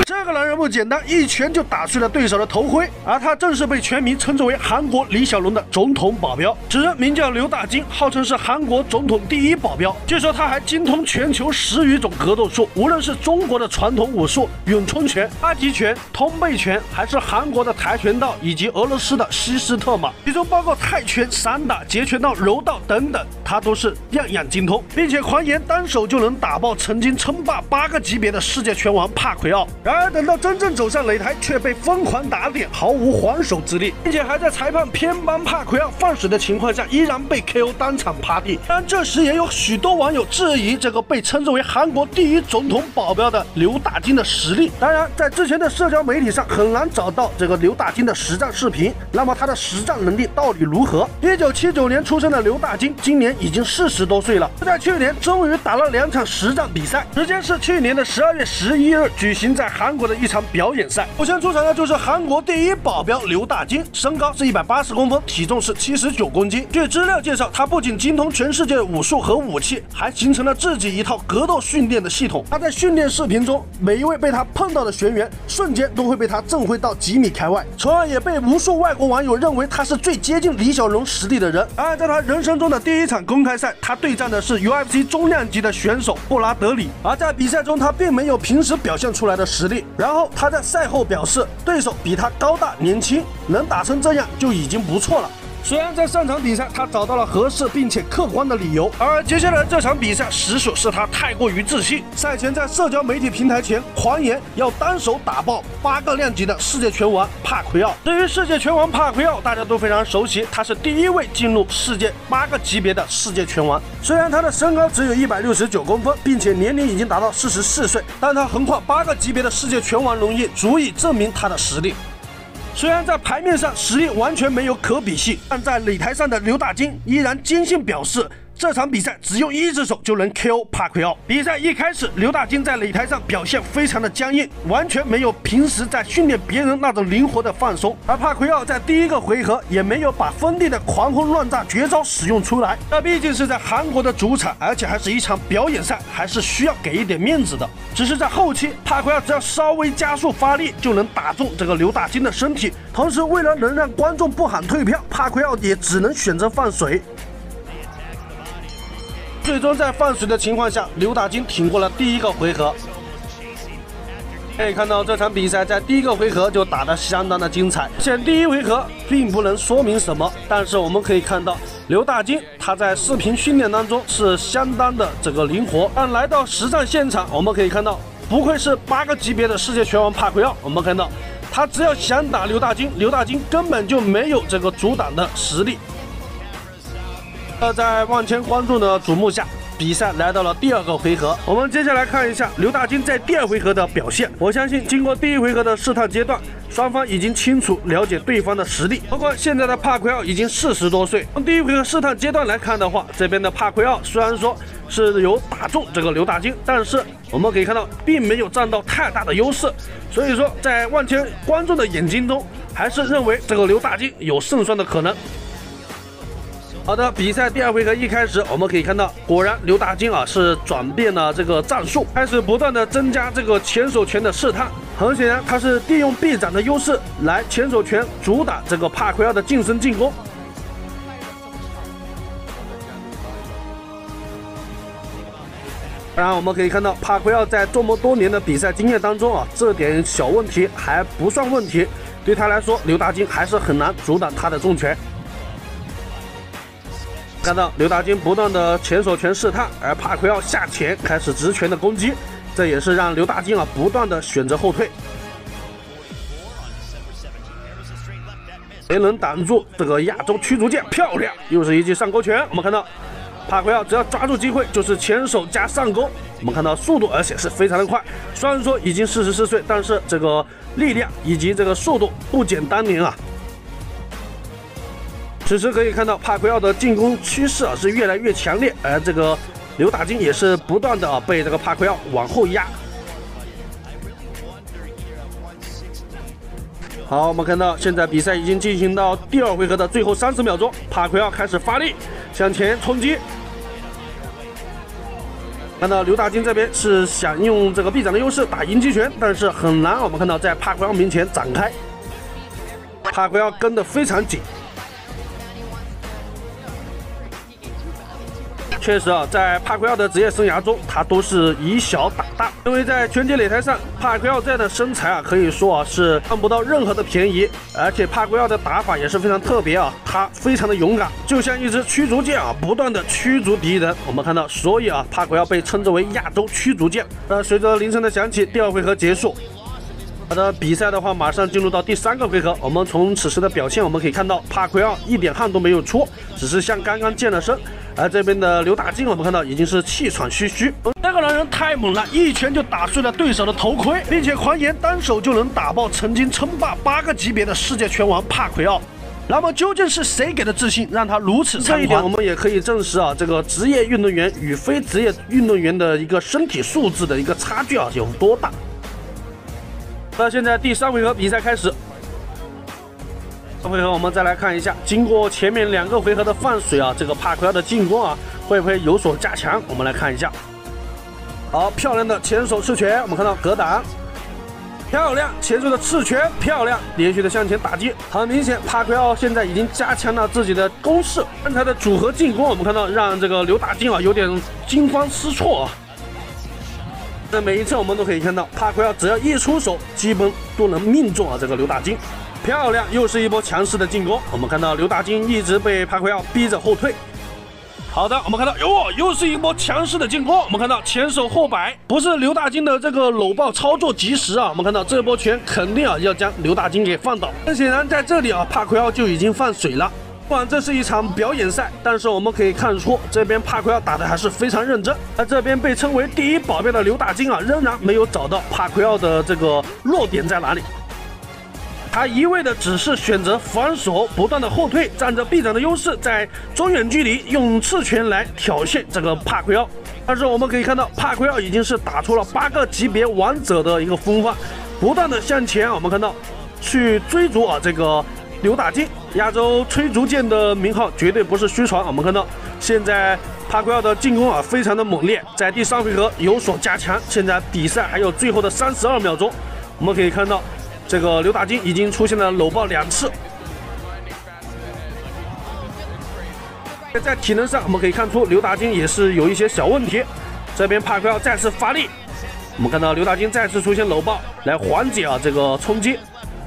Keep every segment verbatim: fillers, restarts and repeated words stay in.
这个男人不简单，一拳就打碎了对手的头盔，而他正是被全民称之为韩国李小龙的总统保镖。此人名叫刘大金，号称是韩国总统第一保镖。据说他还精通全球十余种格斗术，无论是中国的传统武术咏春拳、太极拳、通背拳，还是韩国的跆拳道以及俄罗斯的西斯特玛，其中包括泰拳、散打、截拳道、柔道等等，他都是样样精通，并且狂言单手就能打爆曾经称霸八个级别的世界拳王帕奎奥。然而等到真正走上擂台，却被疯狂打点，毫无还手之力，并且还在裁判偏帮帕奎奥放水的情况下，依然被 K O 当场趴地。但这时也有许多网友质疑这个被称之为韩国第一总统保镖的刘大金的实力。当然，在之前的社交媒体上很难找到这个刘大金的实战视频，那么他的实战能力到底如何？一九七九年出生的刘大金，今年已经四十多岁了，在去年终于打了两场实战比赛，时间是去年的十二月十一日，举行在韩国的一场表演赛。首先出场的就是韩国第一保镖刘大金，身高是一百八十公分，体重是七十九公斤。据资料介绍，他不仅精通全世界的武术和武器，还形成了自己一套格斗训练的系统。他在训练视频中，每一位被他碰到的学员，瞬间都会被他震挥到几米开外，从而也被无数外国网友认为他是最接近李小龙实力的人。而在他人生中的第一场公开赛，他对战的是 U F C 中量级的选手布拉德里，而在比赛中他并没有平时表现出来的实力。然后他在赛后表示，对手比他高大年轻，能打成这样就已经不错了。虽然在上场比赛他找到了合适并且客观的理由，而接下来这场比赛实属是他太过于自信。赛前在社交媒体平台前狂言要单手打爆八个量级的世界拳王帕奎奥。对于世界拳王帕奎奥，大家都非常熟悉，他是第一位进入世界八个级别的世界拳王。虽然他的身高只有一百六十九公分，并且年龄已经达到四十四岁，但他横跨八个级别的世界拳王荣誉，足以证明他的实力。虽然在牌面上实力完全没有可比性，但在擂台上的刘大金依然坚信表示，这场比赛只用一只手就能 K O 帕奎奥。比赛一开始，刘大金在擂台上表现非常的僵硬，完全没有平时在训练别人那种灵活的放松。而帕奎奥在第一个回合也没有把锋利的狂轰乱炸绝招使用出来。那毕竟是在韩国的主场，而且还是一场表演赛，还是需要给一点面子的。只是在后期，帕奎奥只要稍微加速发力，就能打中这个刘大金的身体。同时，为了能让观众不喊退票，帕奎奥也只能选择放水。最终在放水的情况下，刘大金挺过了第一个回合。可以看到这场比赛在第一个回合就打得相当的精彩。显第一回合并不能说明什么，但是我们可以看到刘大金他在视频训练当中是相当的这个灵活，但来到实战现场，我们可以看到不愧是八个级别的世界拳王帕奎奥。我们看到他只要想打刘大金，刘大金根本就没有这个阻挡的实力。呃，在万千观众的瞩目下，比赛来到了第二个回合。我们接下来看一下刘大金在第二回合的表现。我相信经过第一回合的试探阶段，双方已经清楚了解对方的实力。包括现在的帕奎奥已经四十多岁，从第一回合试探阶段来看的话，这边的帕奎奥虽然说是有打中这个刘大金，但是我们可以看到并没有占到太大的优势。所以说，在万千观众的眼睛中，还是认为这个刘大金有胜算的可能。好的，比赛第二回合一开始，我们可以看到，果然刘大金啊是转变了这个战术，开始不断的增加这个前手拳的试探。很显然，他是利用臂展的优势来前手拳阻挡这个帕奎奥的近身进攻。当然，我们可以看到帕奎奥在这么多年的比赛经验当中啊，这点小问题还不算问题，对他来说，刘大金还是很难阻挡他的重拳。看到刘大金不断的前手拳试探，而帕奎奥下潜开始直拳的攻击，这也是让刘大金啊不断的选择后退。谁能挡住这个亚洲驱逐舰？漂亮，又是一记上勾拳。我们看到帕奎奥只要抓住机会就是前手加上勾。我们看到速度，而且是非常的快。虽然说已经四十四岁，但是这个力量以及这个速度不减当年啊。此时可以看到帕奎奥的进攻趋势啊是越来越强烈，而这个刘大金也是不断的啊被这个帕奎奥往后压。好，我们看到现在比赛已经进行到第二回合的最后三十秒钟，帕奎奥开始发力向前冲击。 看到刘大金这边是想用这个臂展的优势打迎击拳，但是很难。我们看到在帕奎奥面前展开，帕奎奥跟得非常紧。 确实啊，在帕奎奥的职业生涯中，他都是以小打大。因为在拳击擂台上，帕奎奥这样的身材啊，可以说啊是占不到任何的便宜。而且帕奎奥的打法也是非常特别啊，他非常的勇敢，就像一支驱逐舰啊，不断的驱逐敌人。我们看到，所以啊，帕奎奥被称之为亚洲驱逐舰。那随着铃声的响起，第二回合结束。 好的，比赛的话，马上进入到第三个回合。我们从此时的表现，我们可以看到帕奎奥一点汗都没有出，只是像刚刚健了身。而这边的刘大金，我们看到已经是气喘吁吁。这个男人太猛了，一拳就打碎了对手的头盔，并且狂言单手就能打爆曾经称霸八个级别的世界拳王帕奎奥。那么究竟是谁给的自信，让他如此猖狂？这一点我们也可以证实啊，这个职业运动员与非职业运动员的一个身体素质的一个差距啊有多大？ 那现在第三回合比赛开始，这回合我们再来看一下，经过前面两个回合的放水啊，这个帕奎奥的进攻啊会不会有所加强？我们来看一下。好，漂亮的前手刺拳，我们看到格挡，漂亮前手的刺拳，漂亮连续的向前打击。很明显，帕奎奥现在已经加强了自己的攻势，刚才的组合进攻，我们看到让这个刘大金啊有点惊慌失措啊。 那每一次我们都可以看到，帕奎奥只要一出手，基本都能命中啊这个刘大金。漂亮，又是一波强势的进攻。我们看到刘大金一直被帕奎奥逼着后退。好的，我们看到哟，又是一波强势的进攻。我们看到前手后摆，不是刘大金的这个搂抱操作及时啊。我们看到这波拳肯定啊要将刘大金给放倒。很显然，在这里啊，帕奎奥就已经放水了。 不管这是一场表演赛，但是我们可以看出，这边帕奎奥打的还是非常认真。而这边被称为第一保镖的刘大金啊，仍然没有找到帕奎奥的这个弱点在哪里。他一味的只是选择防守，不断的后退，占着臂展的优势，在中远距离用刺拳来挑衅这个帕奎奥。但是我们可以看到，帕奎奥已经是打出了八个级别王者的一个风范，不断的向前。我们看到去追逐啊这个。 刘大金，亚洲驱逐舰的名号绝对不是虚传。我们看到，现在帕奎奥的进攻啊非常的猛烈，在第三回合有所加强。现在比赛还有最后的三十二秒钟，我们可以看到，这个刘大金已经出现了搂抱两次。在体能上，我们可以看出刘大金也是有一些小问题。这边帕奎奥再次发力，我们看到刘大金再次出现搂抱来缓解啊这个冲击。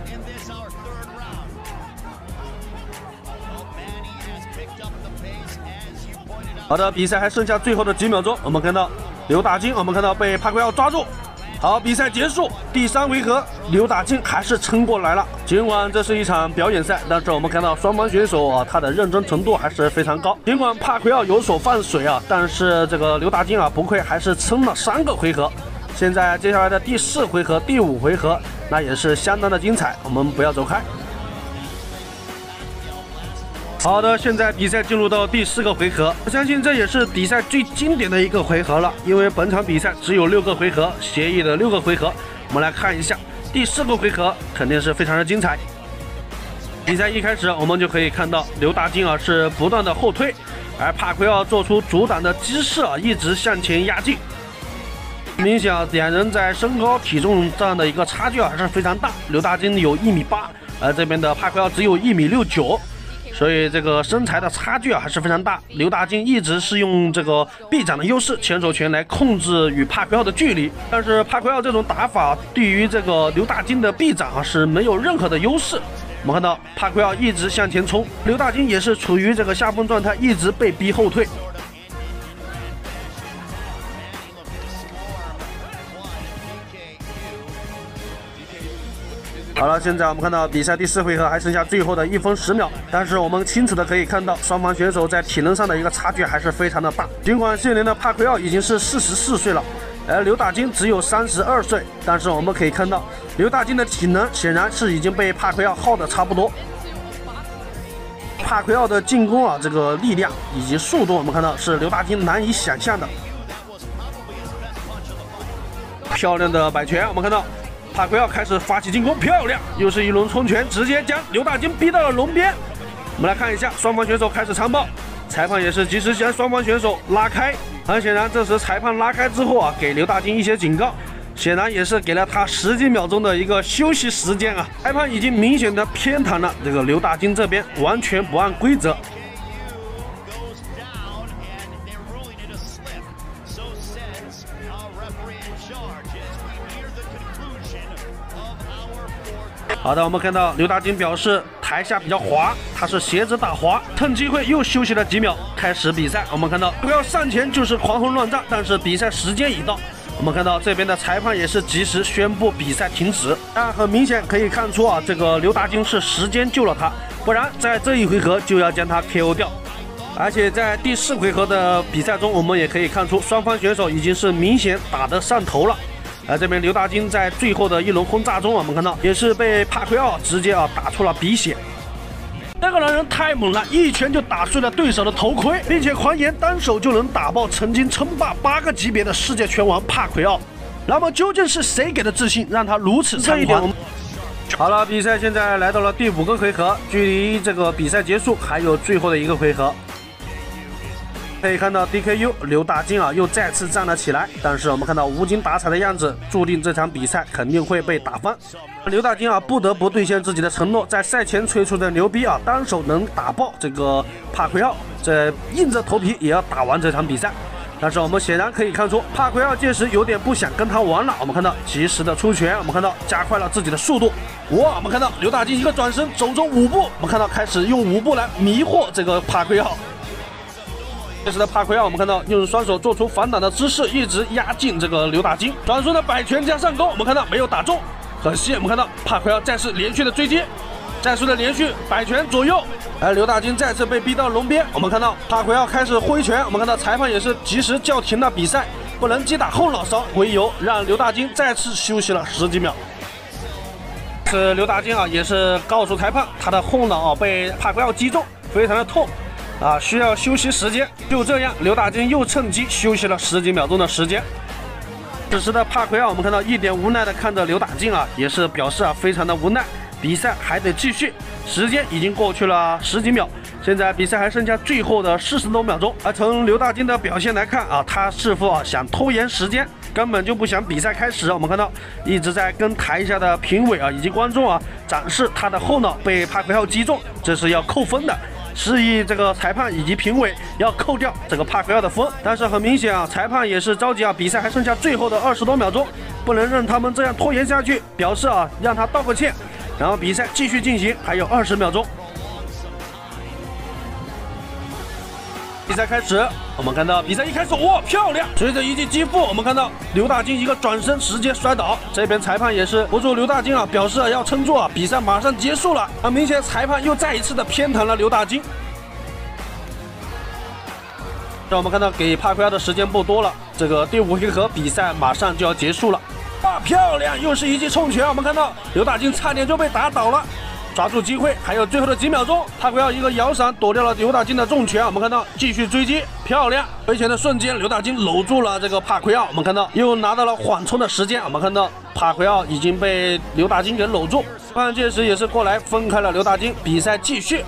好的，比赛还剩下最后的几秒钟，我们看到刘大金，我们看到被帕奎奥抓住。好，比赛结束，第三回合，刘大金还是撑过来了。尽管这是一场表演赛，但是我们看到双方选手啊，他的认真程度还是非常高。尽管帕奎奥有所放水啊，但是这个刘大金啊，不愧还是撑了三个回合。现在接下来的第四回合、第五回合，那也是相当的精彩，我们不要走开。 好的，现在比赛进入到第四个回合，我相信这也是比赛最经典的一个回合了，因为本场比赛只有六个回合，协议的六个回合。我们来看一下第四个回合，肯定是非常的精彩。比赛一开始，我们就可以看到刘大金啊是不断的后退，而帕奎奥做出阻挡的姿势啊，一直向前压进。明显啊，两人在身高体重上的一个差距还是非常大，刘大金有一米八，而这边的帕奎奥只有一米六九。 所以这个身材的差距啊还是非常大。刘大金一直是用这个臂展的优势，前手拳来控制与帕奎奥的距离。但是帕奎奥这种打法对于这个刘大金的臂展啊是没有任何的优势。我们看到帕奎奥一直向前冲，刘大金也是处于这个下风状态，一直被逼后退。 好了，现在我们看到比赛第四回合还剩下最后的一分十秒，但是我们清楚的可以看到，双方选手在体能上的一个差距还是非常的大。尽管现年的帕奎奥已经是四十四岁了，而刘大金只有三十二岁，但是我们可以看到，刘大金的体能显然是已经被帕奎奥耗的差不多。帕奎奥的进攻啊，这个力量以及速度，我们看到是刘大金难以想象的。漂亮的摆拳，我们看到。 帕奎奥开始发起进攻，漂亮，又是一轮冲拳，直接将刘大金逼到了笼边。我们来看一下，双方选手开始缠抱， 裁判也是及时将双方选手拉开。很显然，这时裁判拉开之后啊，给刘大金一些警告，显然也是给了他十几秒钟的一个休息时间啊。裁判已经明显的偏袒了这个刘大金这边，完全不按规则。 好的，我们看到刘大金表示台下比较滑，他是鞋子打滑，趁机会又休息了几秒，开始比赛。我们看到不要上前就是狂轰乱炸，但是比赛时间已到。我们看到这边的裁判也是及时宣布比赛停止，但很明显可以看出啊，这个刘大金是时间救了他，不然在这一回合就要将他 K O 掉。而且在第四回合的比赛中，我们也可以看出双方选手已经是明显打得上头了。 而这边刘大金在最后的一轮轰炸中，我们看到也是被帕奎奥直接啊打出了鼻血。这个男人太猛了，一拳就打碎了对手的头盔，并且狂言单手就能打爆曾经称霸八个级别的世界拳王帕奎奥。那么究竟是谁给的自信，让他如此猖狂？好了，比赛现在来到了第五个回合，距离这个比赛结束还有最后的一个回合。 可以看到 D K U 刘大金啊又再次站了起来，但是我们看到无精打采的样子，注定这场比赛肯定会被打翻。刘大金啊不得不兑现自己的承诺，在赛前吹出的牛逼啊，单手能打爆这个帕奎奥，这硬着头皮也要打完这场比赛。但是我们显然可以看出，帕奎奥届时有点不想跟他玩了。我们看到及时的出拳，我们看到加快了自己的速度。哇，我们看到刘大金一个转身走中五步，我们看到开始用五步来迷惑这个帕奎奥。 这时的帕奎奥，我们看到用双手做出反挡的姿势，一直压进这个刘大金。转瞬的摆拳加上勾，我们看到没有打中，可惜我们看到帕奎奥再次连续的追击，再次的连续摆拳左右，而刘大金再次被逼到笼边。我们看到帕奎奥开始挥拳，我们看到裁判也是及时叫停了比赛，不能击打后脑勺为由，让刘大金再次休息了十几秒。是刘大金啊，也是告诉裁判，他的后脑啊被帕奎奥击中，非常的痛。 啊，需要休息时间。就这样，刘大金又趁机休息了十几秒钟的时间。此时的帕奎奥，我们看到一脸无奈的看着刘大金啊，也是表示啊非常的无奈。比赛还得继续，时间已经过去了十几秒，现在比赛还剩下最后的四十多秒钟。而从刘大金的表现来看啊，他是否啊想拖延时间，根本就不想比赛开始。我们看到一直在跟台下的评委啊以及观众啊展示他的后脑被帕奎奥击中，这是要扣分的。 示意这个裁判以及评委要扣掉这个帕奎奥的分，但是很明显啊，裁判也是着急啊，比赛还剩下最后的二十多秒钟，不能让他们这样拖延下去，表示啊让他道个歉，然后比赛继续进行，还有二十秒钟。比赛开始，我们看到比赛一开始，哇，漂亮！随着一记击负，我们看到刘大金一个转身直接摔倒。这边裁判也是扶住刘大金啊，表示啊要撑住啊，比赛马上结束了。很明显，裁判又再一次的偏袒了刘大金。让我们看到给帕奎奥的时间不多了，这个第五回合比赛马上就要结束了。哇，漂亮！又是一记冲拳，我们看到刘大金差点就被打倒了。 抓住机会，还有最后的几秒钟，帕奎奥一个摇闪躲掉了刘大金的重拳。我们看到继续追击，漂亮！回拳的瞬间，刘大金搂住了这个帕奎奥。我们看到又拿到了缓冲的时间。我们看到帕奎奥已经被刘大金给搂住，裁判届时也是过来分开了刘大金，比赛继续。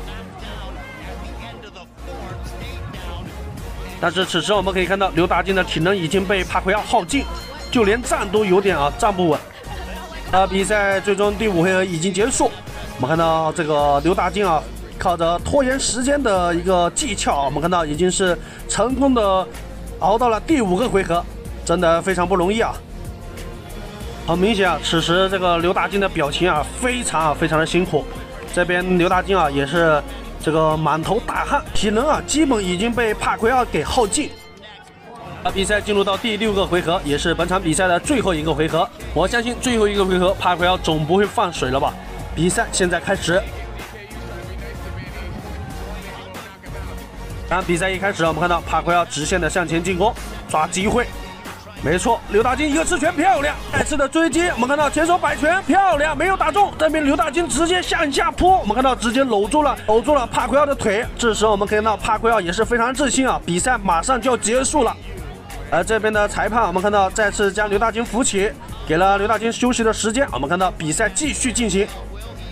但是此时我们可以看到刘大金的体能已经被帕奎奥耗尽，就连站都有点啊站不稳。啊，比赛最终第五回合已经结束。 我们看到这个刘大金啊，靠着拖延时间的一个技巧，我们看到已经是成功的熬到了第五个回合，真的非常不容易啊！很明显啊，此时这个刘大金的表情啊，非常啊非常的辛苦。这边刘大金啊也是这个满头大汗，体能啊基本已经被帕奎奥给耗尽。 啊，比赛进入到第六个回合，也是本场比赛的最后一个回合。我相信最后一个回合，帕奎奥总不会放水了吧？比赛现在开始。当比赛一开始，我们看到帕奎奥直线的向前进攻，抓机会。没错，刘大金一个刺拳，漂亮！再次的追击，我们看到前手摆拳，漂亮，没有打中。这边刘大金直接向下扑，我们看到直接搂住了，搂住了帕奎奥的腿。这时我们看到帕奎奥也是非常自信啊，比赛马上就要结束了。 而这边的裁判，我们看到再次将刘大金扶起，给了刘大金休息的时间。我们看到比赛继续进行。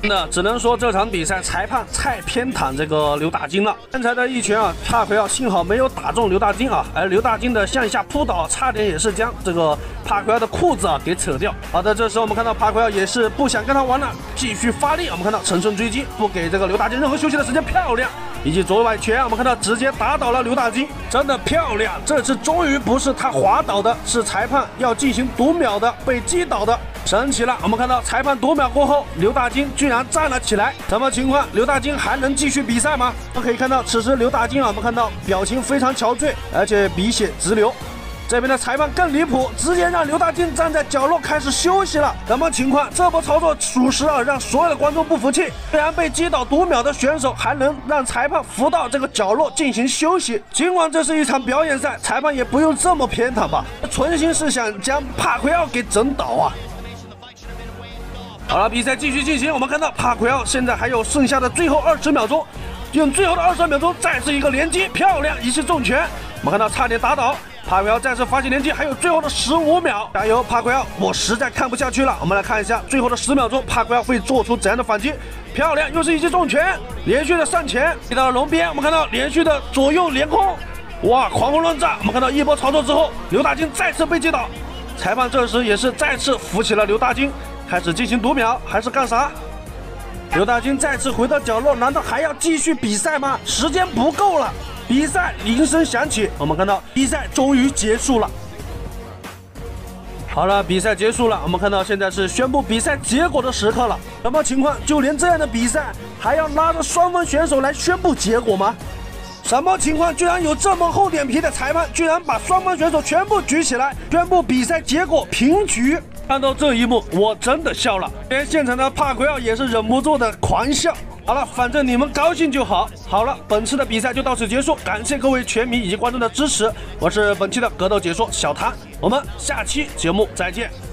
真的只能说这场比赛裁判太偏袒这个刘大金了。刚才的一拳啊，帕奎奥幸好没有打中刘大金啊，而刘大金的向下扑倒差点也是将这个帕奎奥的裤子啊给扯掉。好的，这时候我们看到帕奎奥也是不想跟他玩了，继续发力。我们看到乘胜追击，不给这个刘大金任何休息的时间，漂亮！以及左外拳，我们看到直接打倒了刘大金，真的漂亮！这次终于不是他滑倒的，是裁判要进行读秒的，被击倒的。神奇了！我们看到裁判读秒过后，刘大金居然站了起来，什么情况？刘大金还能继续比赛吗？我们可以看到，此时刘大金啊，我们看到表情非常憔悴，而且鼻血直流。这边的裁判更离谱，直接让刘大金站在角落开始休息了。什么情况？这波操作属实啊，让所有的观众不服气。虽然被击倒读秒的选手还能让裁判扶到这个角落进行休息，尽管这是一场表演赛，裁判也不用这么偏袒吧？存心是想将帕奎奥给整倒啊！好了，比赛继续进行。我们看到帕奎奥现在还有剩下的最后二十秒钟，用最后的二十秒钟再次一个连击，漂亮，一记重拳。我们看到差点打倒。帕奎奥再次发起连击，还有最后的十五秒，加油，帕奎奥！我实在看不下去了。我们来看一下最后的十秒钟，帕奎奥会做出怎样的反击？漂亮，又是一记重拳，连续的上前，踢到了龙边。我们看到连续的左右连空，哇，狂轰乱炸！我们看到一波操作之后，刘大金再次被击倒。裁判这时也是再次扶起了刘大金，开始进行读秒，还是干啥？刘大金再次回到角落，难道还要继续比赛吗？时间不够了。比赛铃声响起，我们看到比赛终于结束了。好了，比赛结束了，我们看到现在是宣布比赛结果的时刻了。什么情况？就连这样的比赛还要拉着双方选手来宣布结果吗？什么情况？居然有这么厚脸皮的裁判，居然把双方选手全部举起来，宣布比赛结果平局。看到这一幕，我真的笑了，连现场的帕奎奥也是忍不住的狂笑。好了，反正你们高兴就好。好了，本次的比赛就到此结束，感谢各位拳迷以及观众的支持。我是本期的格斗解说小谭，我们下期节目再见。